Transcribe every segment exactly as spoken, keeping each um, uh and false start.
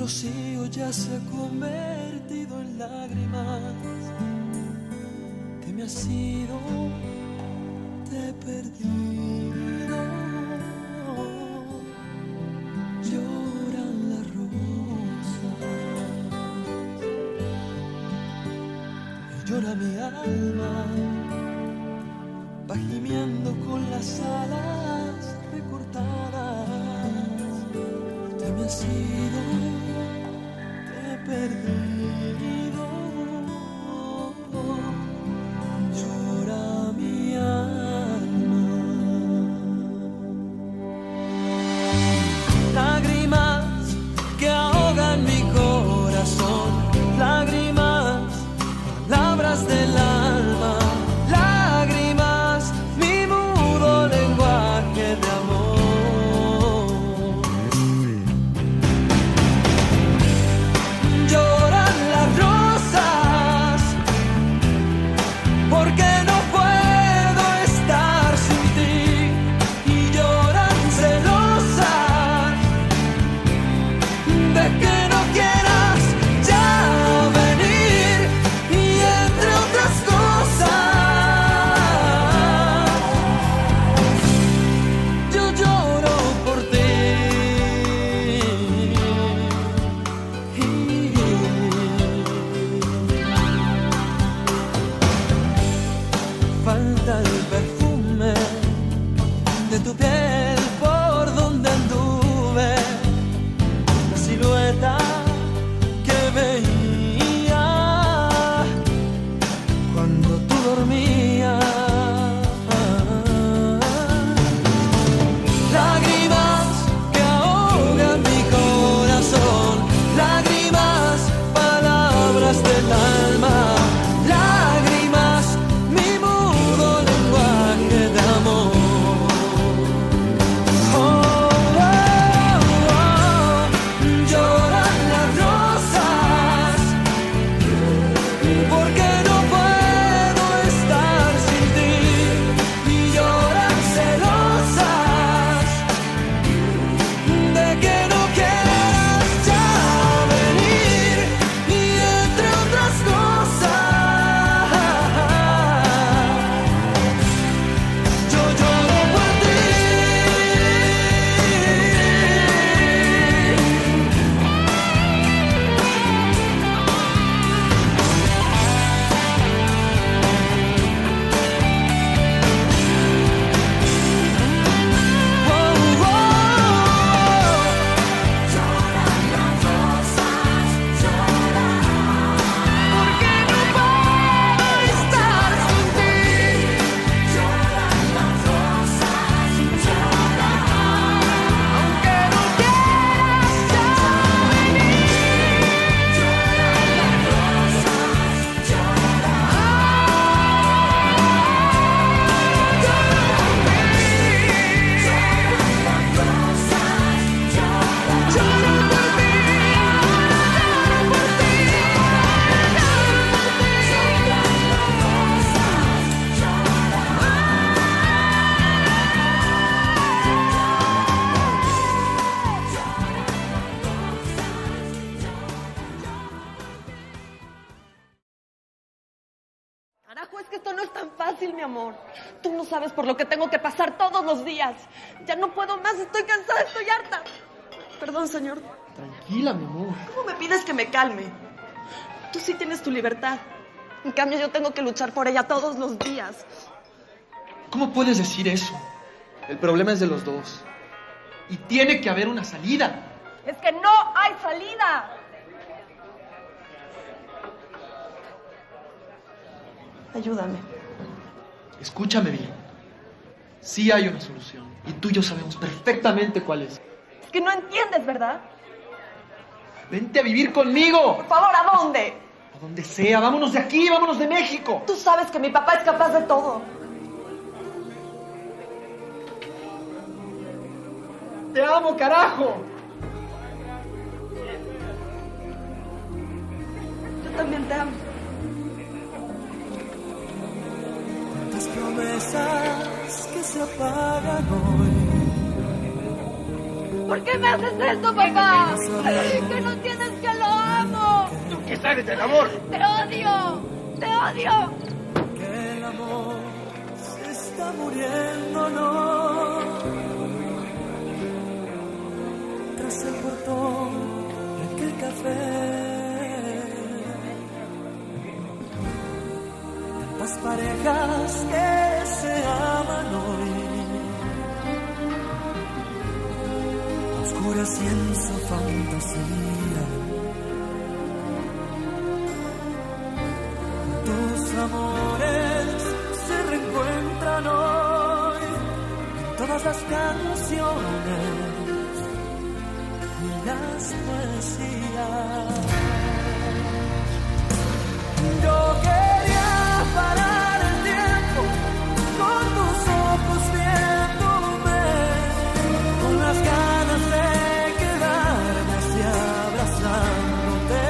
rocío ya se ha convertido en lágrimas. Que me has ido, te he perdido. Lloran las rosas y llora mi alma. Va gimiendo con las alas recortadas. Te me has ido, te he perdido. Llora mi alma. Lágrimas que ahogan mi corazón. Lágrimas, palabras del alma. Falta el perfume de tu piel por donde anduve, la silueta que veía cuando tú dormías. Lágrimas que ahogan mi corazón, lágrimas, palabras del alma. Carajo, es que esto no es tan fácil, mi amor. Tú no sabes por lo que tengo que pasar todos los días. Ya no puedo más, estoy cansada, estoy harta. Perdón, señor. Tranquila, mi amor. ¿Cómo me pides que me calme? Tú sí tienes tu libertad. En cambio, yo tengo que luchar por ella todos los días. ¿Cómo puedes decir eso? El problema es de los dos. Y tiene que haber una salida. Es que no hay salida. Ayúdame. Escúchame bien. Sí hay una solución. Y tú y yo sabemos perfectamente cuál es. Es que no entiendes, ¿verdad? Vente a vivir conmigo. Por favor, ¿a dónde? A donde sea. Vámonos de aquí, vámonos de México. Tú sabes que mi papá es capaz de todo. Te amo, carajo. Yo también te amo. Tantas promesas que se apagan hoy. ¿Por qué me haces esto, papá? Que no entiendes que lo amo. ¿Tú qué sabes del amor? Te odio, te odio. Que el amor se está muriendo, no. Tras el portón de aquel café, tantas parejas que se aman hoy, a oscuras y en su fantasía. Tus amores se reencuentran hoy en todas las canciones y las poesías. Yo quería parar el tiempo con tus ojos viéndome, con las ganas de quedarme así abrazándote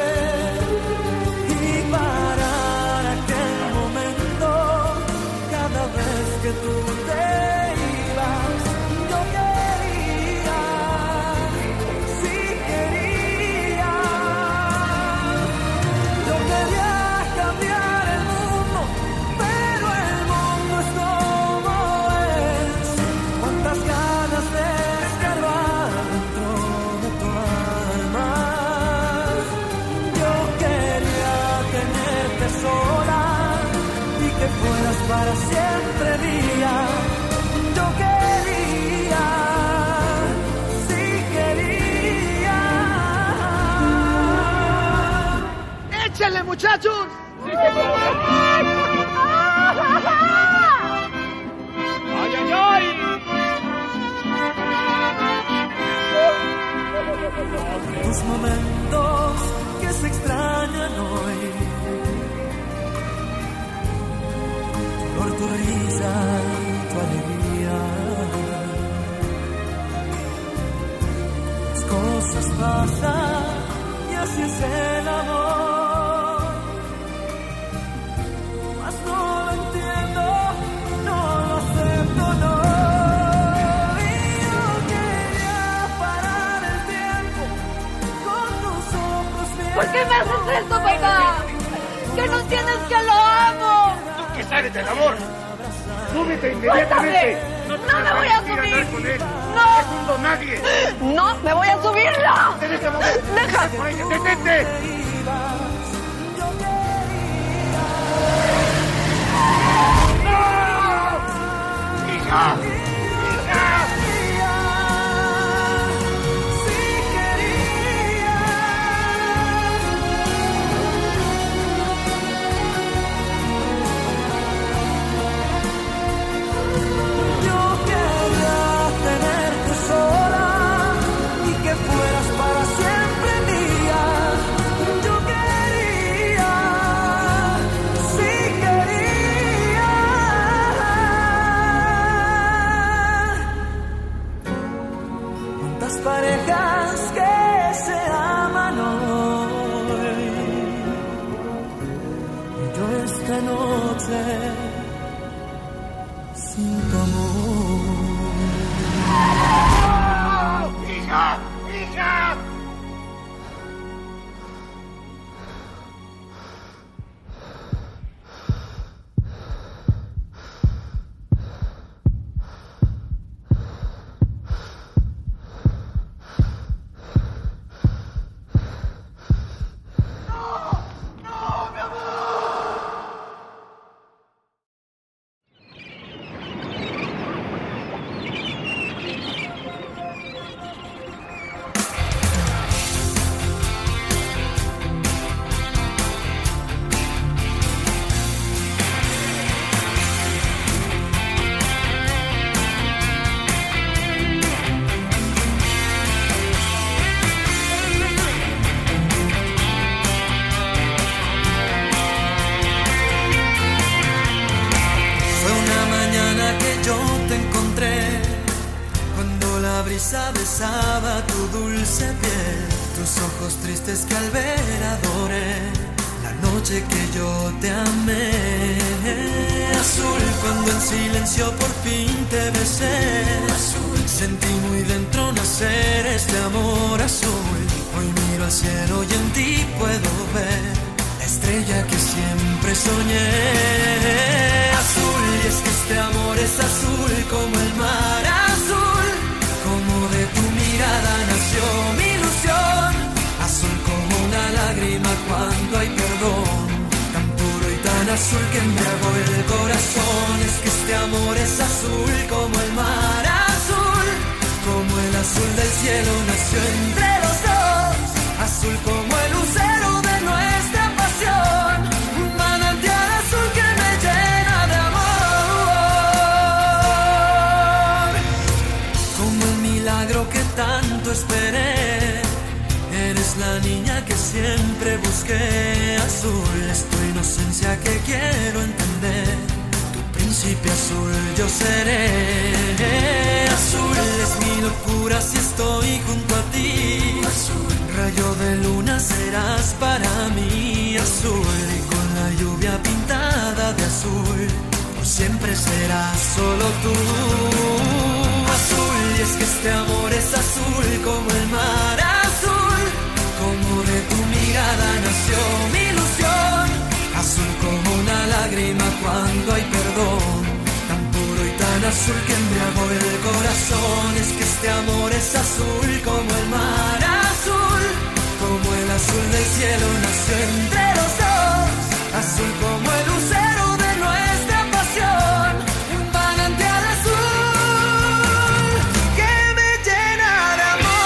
y parar aquel momento cada vez que tú te ibas. Yo quería, sí quería, yo quería cambiar el mundo, pero el mundo es como es. Cuántas ganas de escarbar dentro de tu alma. Yo quería tenerte sola y que fueras para siempre mía. Yo quería, sí quería. ¡Échenle, muchachos! ¡Ay, ay, ay! Tus momentos que se extrañan hoy, por tu risa, tu alegría. Las cosas pasan y así es el amor. Mas no lo entiendo, no lo acepto, no. Y yo quería parar el tiempo con tus ojos bien. ¿Por qué me haces esto, papá? Que no entiendes que lo amo. ¿Tú qué sabes del amor? ¡Súbete ¡Suéltame! inmediatamente! ¡No te me voy a permitir subir! andar con él. ¡No! ¡Segundo nadie! No, me voy a subir, no. ¡En este momento! Deja. ¡Por ella! ¡Detente! ¡No! ¡Hija! ¡Hija! Yo quería tenerte sola y que fueras para siempre mía. Yo quería, sí quería. Cuántas parejas que se aman hoy, y yo esta noche sin tu amor. ¡Hija! ¡Hija! brisa besaba tu dulce piel, tus ojos tristes que al ver adoré, la noche que yo te amé. Azul cuando cuando en silencio por fin te besé. Azul. Sentí muy dentro nacer este amor azul. Hoy miro al cielo y en ti puedo ver la estrella que siempre soñé. Azul, y es que este amor es azul como el mar azul. Como de tu mirada nació mi ilusión. Azul como una lágrima cuando hay perdón. Tan puro y tan azul que embriagó el corazón. Es que este amor es azul como el mar azul. Como el azul del cielo nació entre los dos. Azul como el lucero de nuestra pasión. Un manantial azul que me llena de amor. Como el milagro que tanto esperé. Eres la niña que siempre busqué. Azul es tu inocencia que quiero entender. Tu príncipe azul yo seré. Azul es mi locura si estoy junto a ti. Azul, rayo de luna serás para mí. Azul, y con la lluvia pintada de azul, por siempre serás solo tú. Azul, y es que este amor es azul como el mar azul. Como de tu mirada nació mi ilusión. Azul como una lágrima cuando hay perdón. Tan puro y tan azul que embriagó el corazón. Es que este amor es azul como el mar azul. Como el azul del cielo nació entre los dos. Azul como el lucero de nuestra pasión. Un manantial azul que me llena de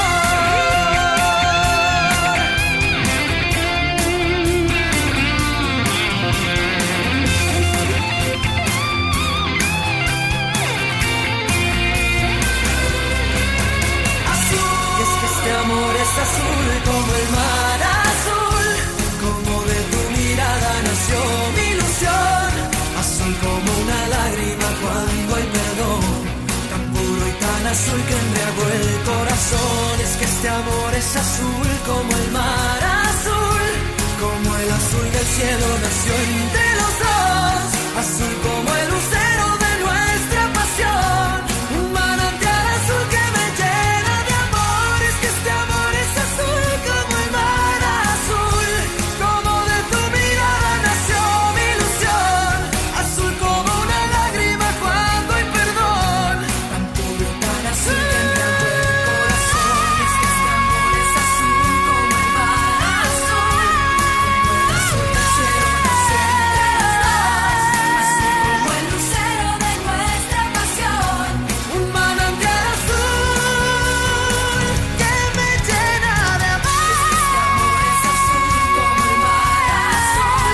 azul como el mar azul. Como de tu mirada nació mi ilusión. Azul como una lágrima cuando hay perdón. Tan puro y tan azul que embriagó el corazón. Es que este amor es azul como el mar azul. Como el azul del cielo nació entre los dos. Azul como el lucero de nuestra pasión. Un manantial azul que me llena de amor. Es que este amor es azul como el mar azul. Como de tu mirada nació mi ilusión. Azul como una lágrima cuando hay perdón. Tan puro y tan azul que embriagó el corazón. Es que este amor es azul como el mar azul. Como el azul del cielo nació entre los dos. Azul como el lucero de nuestra pasión. Un manantial azul que me llena de amor. Es que este amor es azul como el mar azul.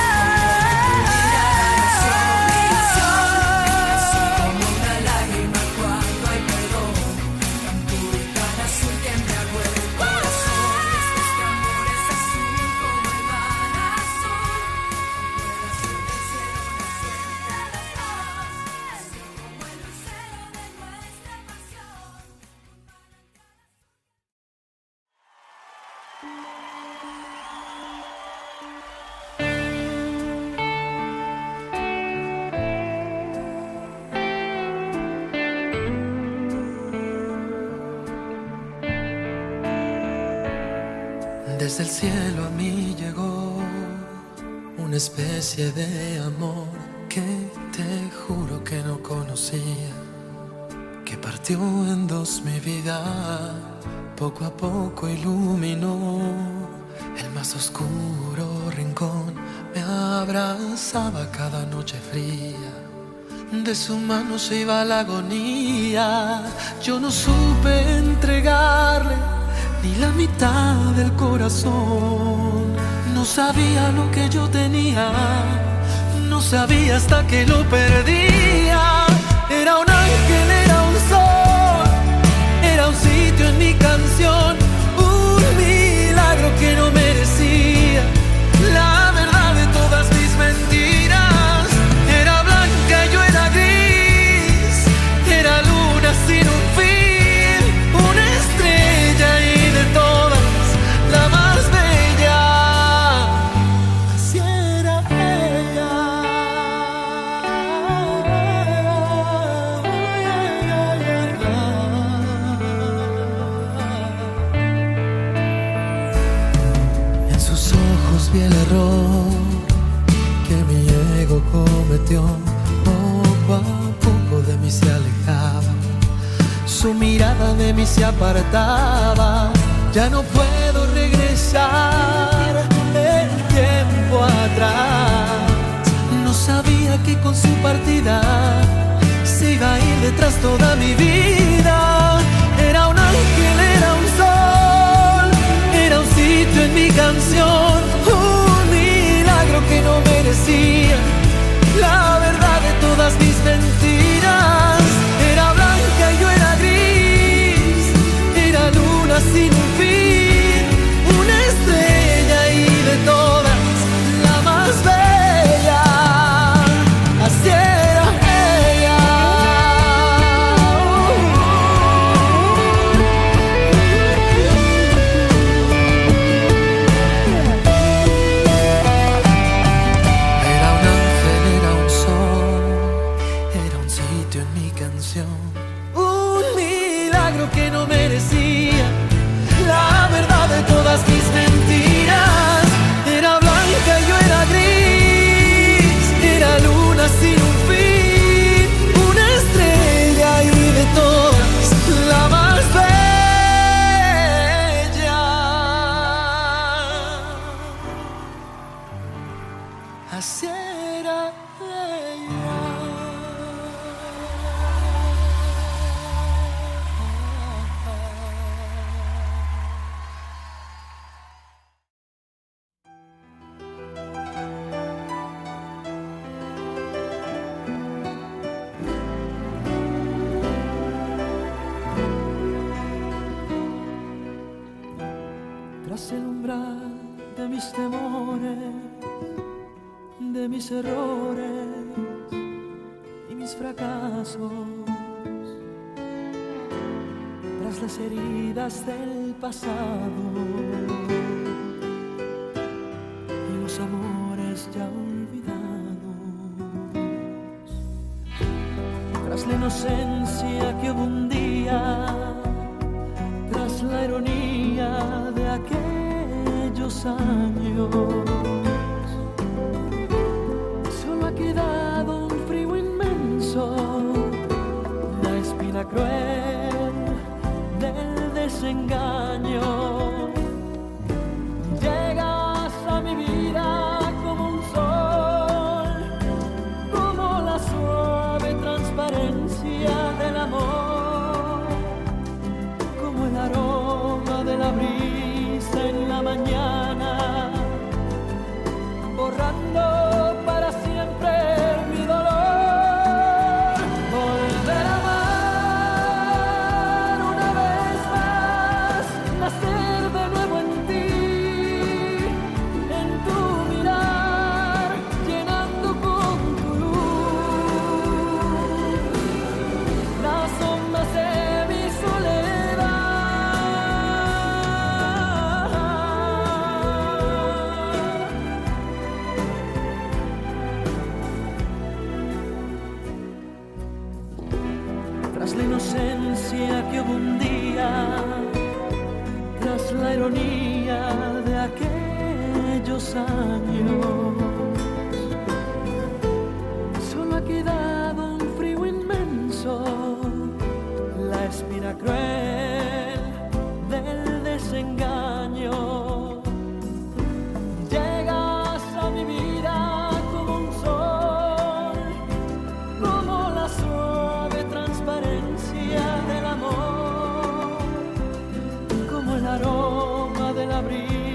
Como de tu mirada nació mi ilusión. Azul como una lágrima cuando hay perdón. Tan puro y tan azul que embriagó el corazón. Es que este amor es azul como el mar azul. Como el azul del cielo nació entre los dos. Azul como el lucero de nuestra pasión. Desde el cielo a mí llegó una especie de amor que te juro que no conocía, que partió en dos mi vida, poco a poco iluminó el más oscuro rincón, me abrazaba cada noche fría, de su mano se iba la agonía, yo no supe entregarle ni la mitad del corazón, no sabía lo que yo tenía, no sabía hasta que lo perdía. Era un ángel, era un sol, era un sitio en mi canción, un milagro que no merecía, la verdad de todas mis mentiras. Era blanca y yo era gris, era luna sin un fin, una estrella y de todas la más bella, así era ella. el error que mi ego cometió. Poco a poco de mí se alejaba, su mirada de mí se apartaba. Ya no puedo regresar el tiempo atrás. No sabía que con su partida se iba a ir detrás toda mi vida. Era un ángel, era un sol, era un sitio en mi canción, un milagro que no merecía la verdad de todas mis mentiras. Era blanca y yo era gris, era luna sin un fin, una estrella y de todas la más bella. Así era ella. Era un ángel, era un sol, era un sitio en mi canción, un milagro que no merecía la verdad de todas mis mentiras. Era blanca y yo era gris, era luna sin un fin, una estrella y de todas la más bella. Así era ella. Tras el umbral de mis temores, de mis errores y mis fracasos, tras las heridas del pasado y los amores ya olvidados, tras la inocencia que hubo un día, tras la ironía de aquellos años, solo ha quedado un frío inmenso, la espina cruel del desengaño. Llegas a mi vida como un sol, como la suave transparencia del amor, como el aroma de la brisa en la mañana, borrando para siempre mi dolor. Volver a amar una vez más, nacer de nuevo en ti, en tu mirar, llenando con tu luz las sombras de mi tras la inocencia que hubo un día, tras la ironía de aquellos años, solo ha quedado un frío inmenso, la espina cruel del desengaño. Llegas a mi vida como un sol, como la suave transparencia del amor, como el aroma de la brisa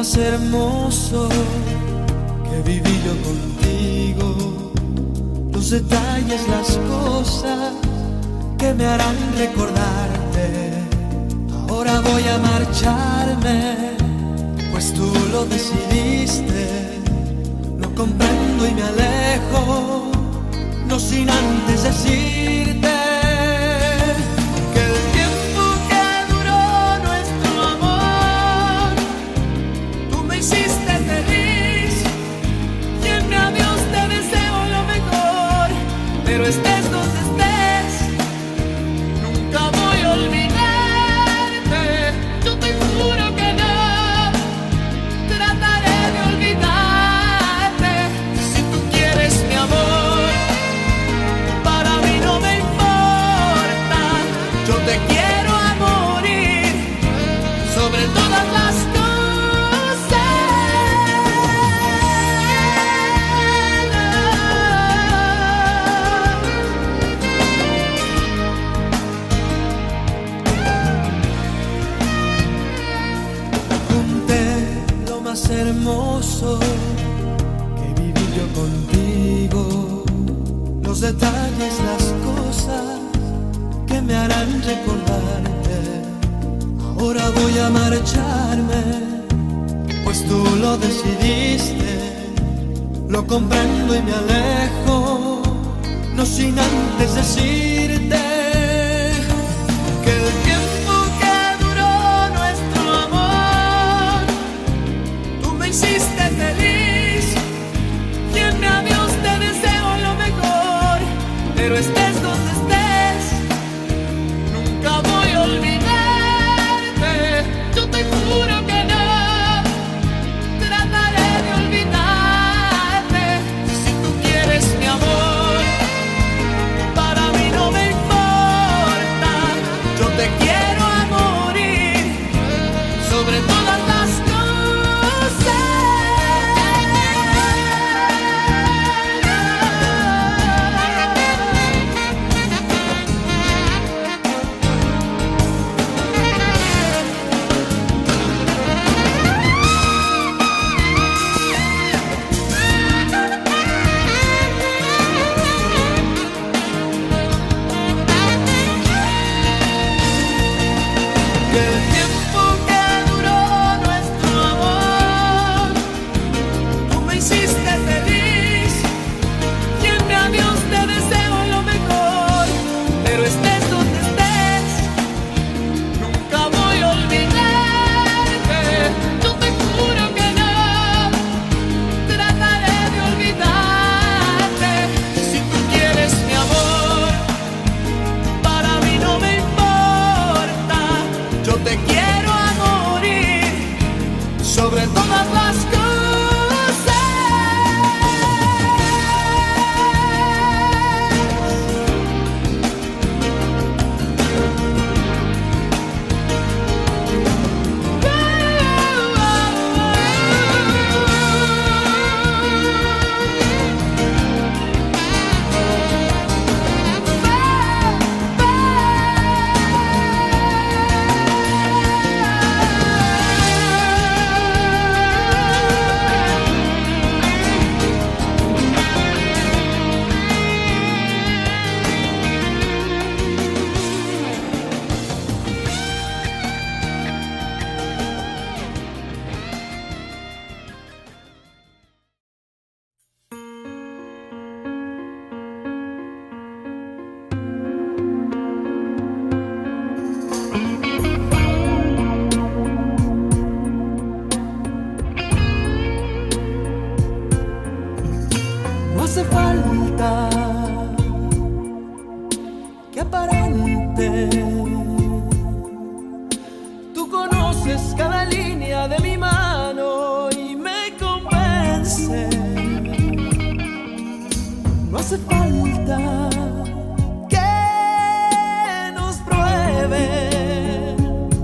más hermoso que viví yo contigo, los detalles, las cosas que me harán recordarte. Ahora voy a marcharme, pues tú lo decidiste. Lo comprendo y me alejo, no sin antes decirte pero estés donde estés, nunca voy a olvidarte. Yo te juro que no trataré de olvidarte. Si tú quieres mi amor, para mí no me importa. Yo te quiero a morir sobre todas las cosas. Hermoso que viví yo contigo, los detalles, las cosas que me harán recordarte. Ahora voy a marcharme, pues tú lo decidiste. Lo comprendo y me alejo, no sin antes decirte que el tiempo que duró nuestro amor hiciste feliz, y en mi adiós te deseo lo mejor, pero estés donde estés, nunca voy a olvidarte. Yo te juro que no trataré de olvidarte. Si tú quieres mi amor, para mí no me importa. Yo te quiero a morir sobre todas las cosas. Sobre todas las cosas. Hace falta que aparente. Tú conoces cada línea de mi mano y me convence. No hace falta que nos prueben.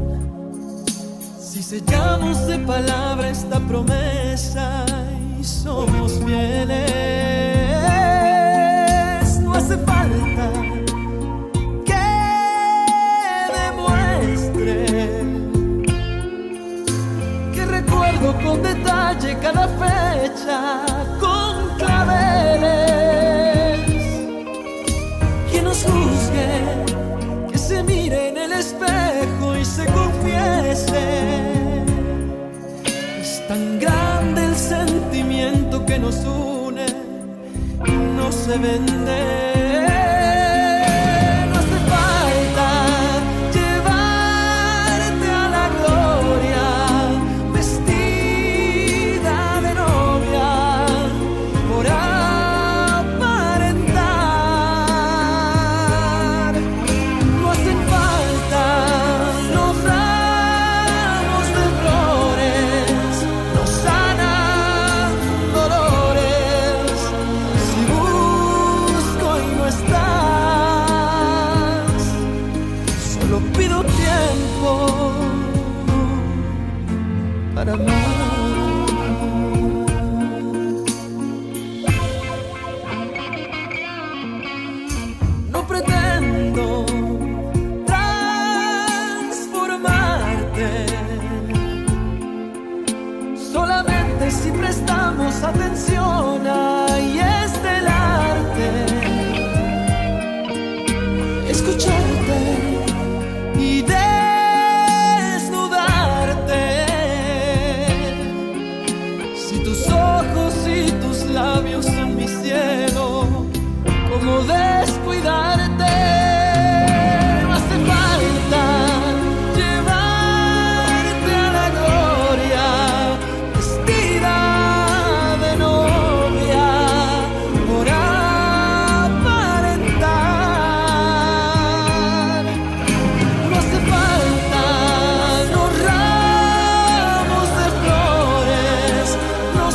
Si sellamos de palabra esta promesa y somos fieles. No hace falta que demuestre que recuerdo con calle, cada fecha con claveles. Quien nos juzgue, que se mire en el espejo y se confiese. Es tan grande el sentimiento que nos une y no se vende. Para amar. No pretendo transformarte, solamente si prestamos atención ahí es del arte. Escucharte y de labios son mi cielo, como descuidarte. No hace falta llevarte a la gloria, vestida de novia, por aparentar. No hace falta los ramos de flores, los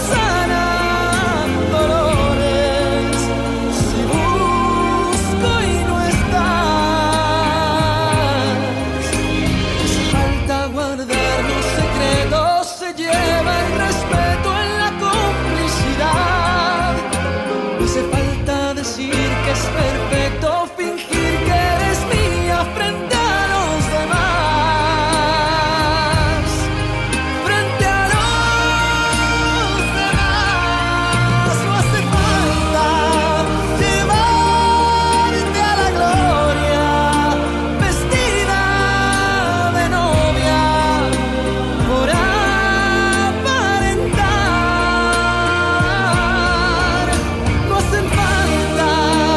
es perfecto fingir que eres mía frente a los demás, frente a los demás. No hace falta llevarte a la gloria, vestida de novia, por aparentar. No hacen falta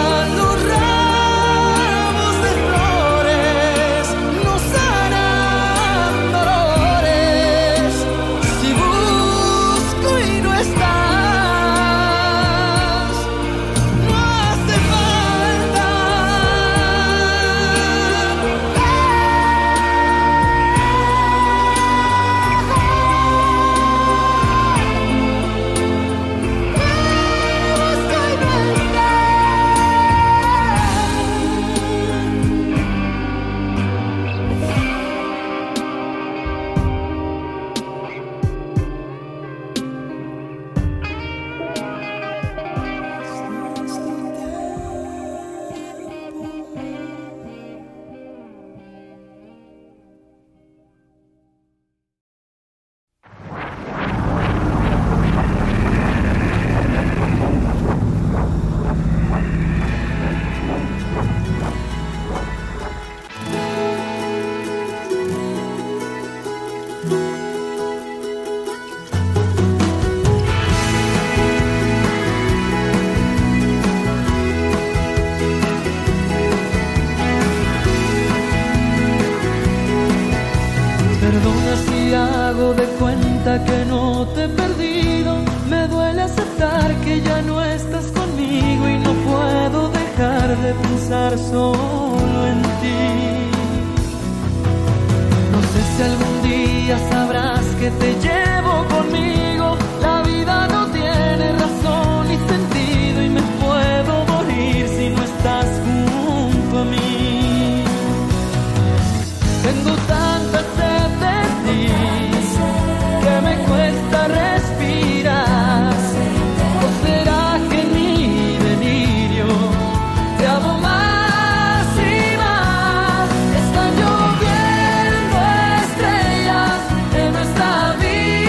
que no te he perdido, me duele aceptar que ya no estás conmigo y no puedo dejar de pensar solo en ti. No sé si algún día sabrás que te llevo conmigo, la vida no tiene razón ni sentido y me puedo morir si no estás junto a mí. Tengo tanta sed de ti que me cuesta respirar. ¿O será que en mi delirio te amo más y más? Están lloviendo estrellas en nuestra vida.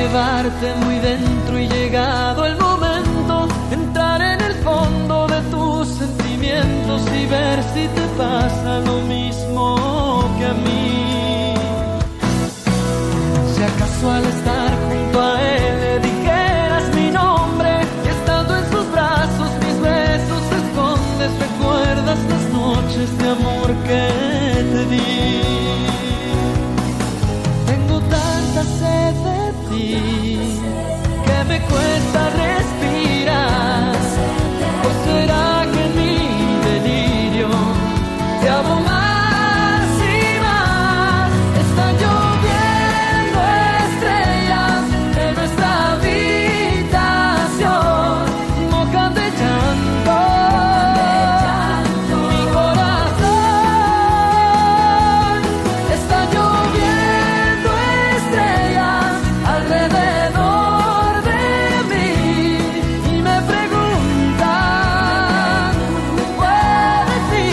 llevarte muy dentro y llegado el momento, entrar en el fondo de tus sentimientos y ver si te pasa lo mismo que a mí. Si acaso al estar junto a él le dijeras mi nombre y estando en sus brazos mis besos escondes, recuerdas las noches de amor que te di. Tengo tanta sed de ti que me cuesta respirar. ¿O será que en mi delirio te amo más y más? Están lloviendo estrellas en nuestra habitación, mojan de llanto mi corazón. Está lloviendo estrellas alrededor de mí y me preguntan ¿qué fue de ti?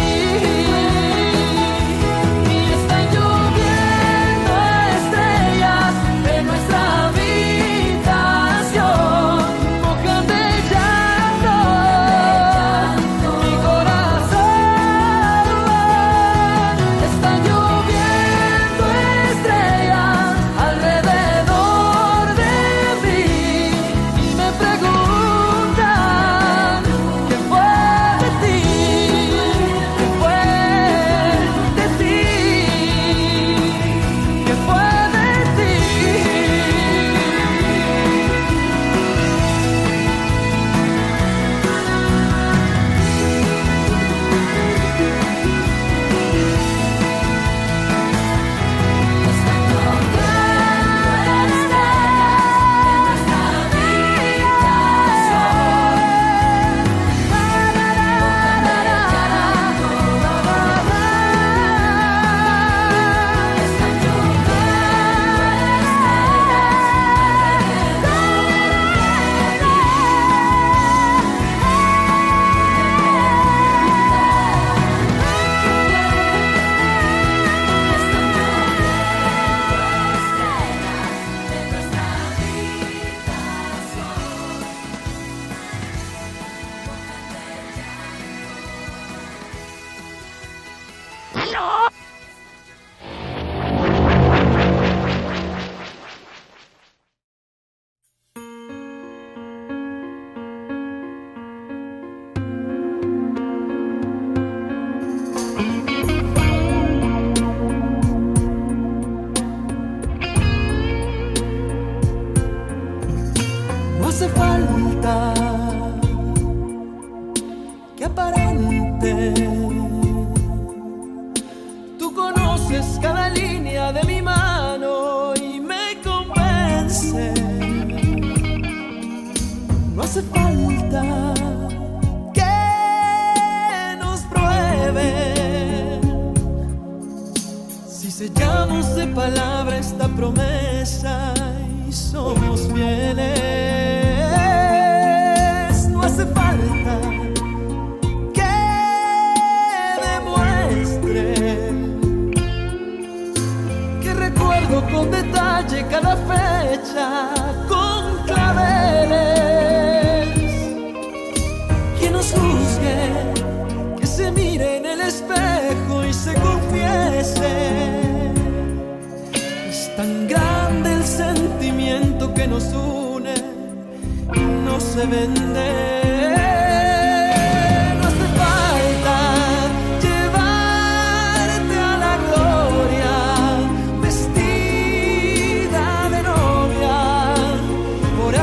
Y están lloviendo estrellas en nuestra habitación, mojan de llanto mi corazón. Están lloviendo estrellas alrededor de mí y me preguntan ¿qué fue de ti? ¿Qué fue de ti? ¿Qué fue de ti? No hace falta que aparente. Tú conoces cada línea de mi mano y me convence. No hace falta que nos pruebe. Si sellamos de palabra esta promesa y somos fieles, no hace falta que demuestre que recuerdo con detalle cada fecha con claveles. Quien nos juzgue, que se mire en el espejo y se confiese. Es tan grande el sentimiento que nos une, no se vende. No hace falta llevarte a la gloria vestida de novia por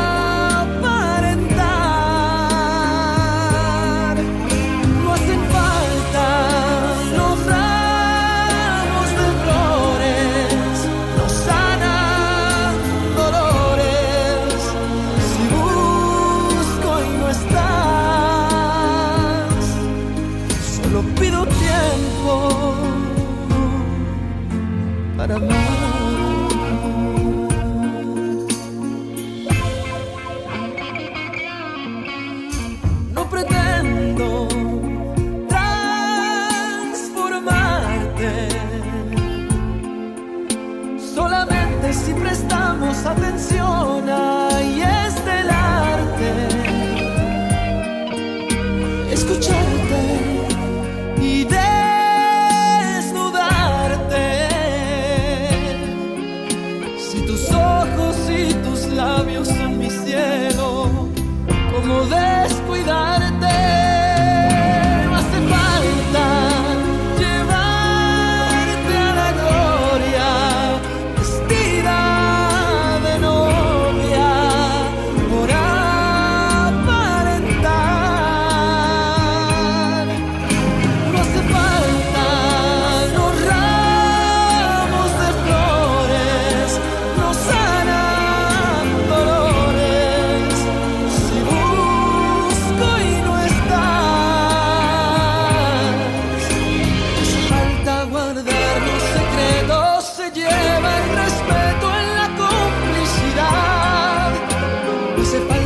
aparentar. No hacen falta los ramos de flores, no sanan dolores. Si busco y no Ese